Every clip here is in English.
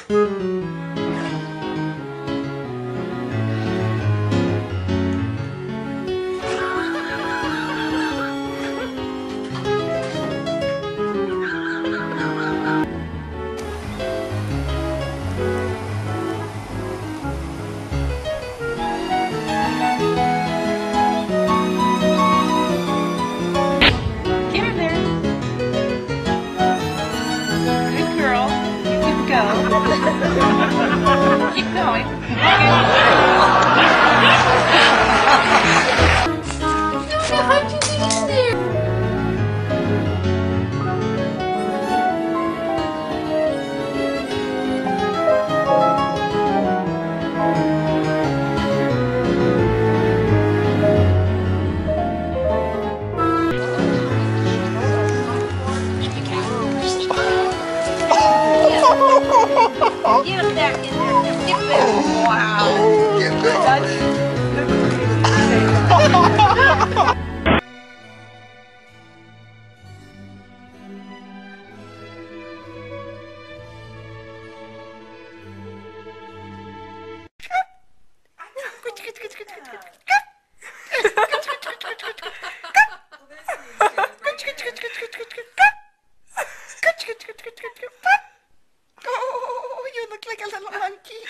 Keep going. How'd you get in there? Get him back in there. Get back. Wow. Get back. Oh, you look like a little monkey.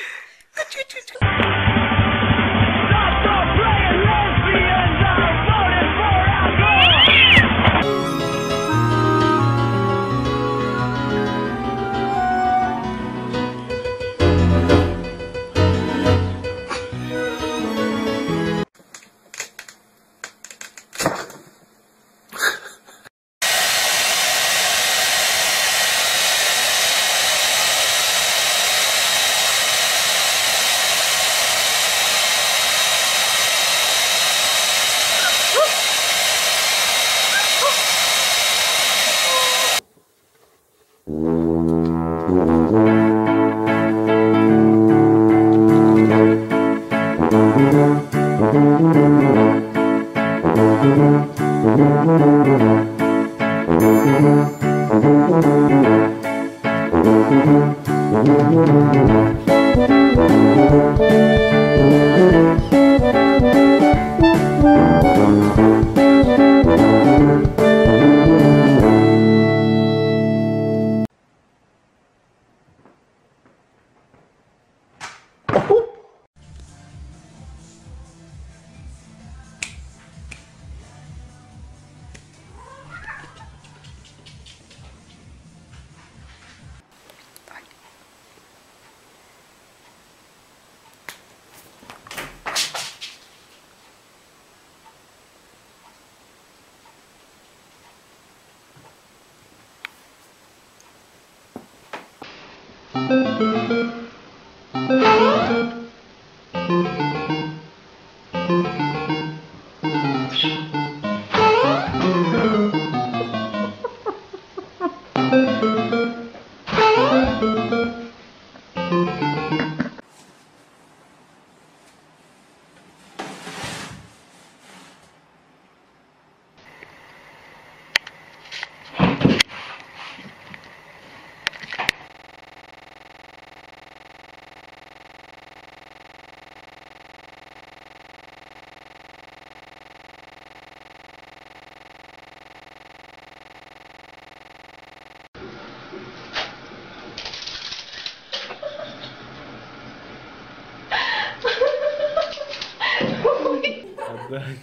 Отдай.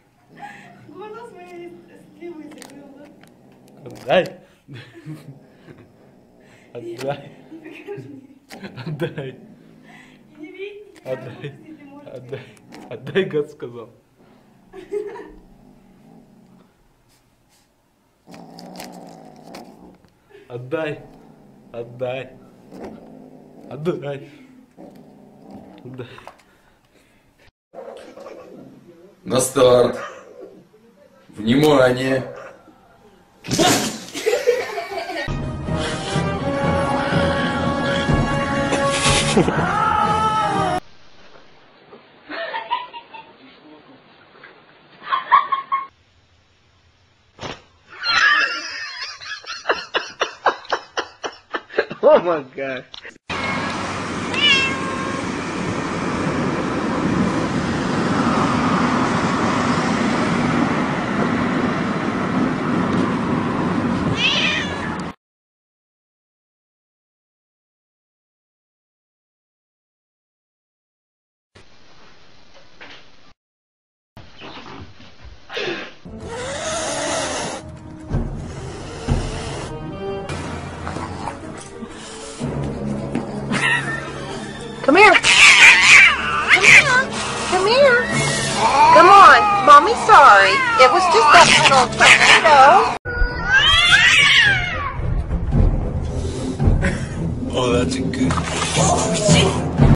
Глаза свои сливы закрыла. Отдай. Отдай. Отдай. Отдай. Отдай. Отдай, гад сказал. Отдай. Отдай. Отдай. Отдай. На старт. Внимание. Oh my god. Come here. Come here. Come here. Come on. Mommy's sorry. It was just that little tornado. Oh, that's a good